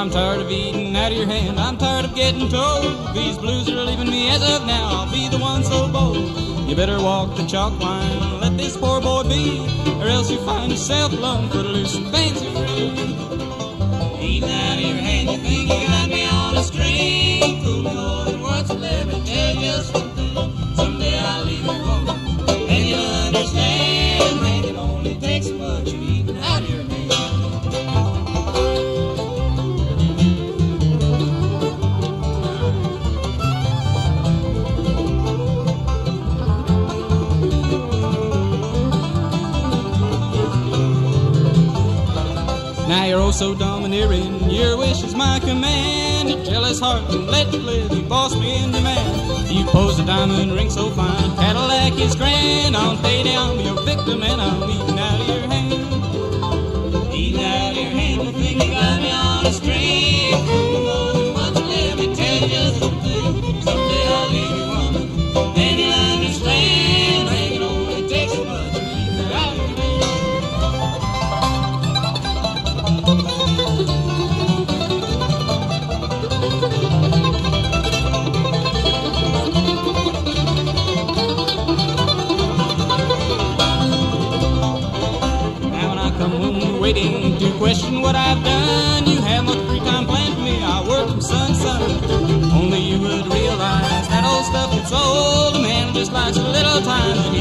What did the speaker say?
I'm tired of eating out of your hand. I'm tired of getting told these blues are leaving me as of now. I'll be the one so bold. You better walk the chalk line and let this poor boy be, or else you find yourself alone, put a loose and fancy free. Eating out of your hand, you think you got me on a string. Fool me more than once, let me tell you just one thing. Someday I'll leave you woman, and you'll understand. Man, it only takes so much of eating out of your hand. Now you're oh so domineering, your wish is my command. Your jealous heart won't let you live, you boss me into man. You pose a diamond ring so fine, Cadillac is grand. On payday I'm your victim and I'm eating out of your hand. Eating out of your hand, you think you got me on a string. More than once, let me tell you just one thing. Someday I'll leave you woman, and you'll understand. Man, it only takes so much to eat out of your hand. Waiting to question what I've done. You have much free time planned for me. I work from sun to sun. Only you would realize that old stuff gets old. A man just likes a little time to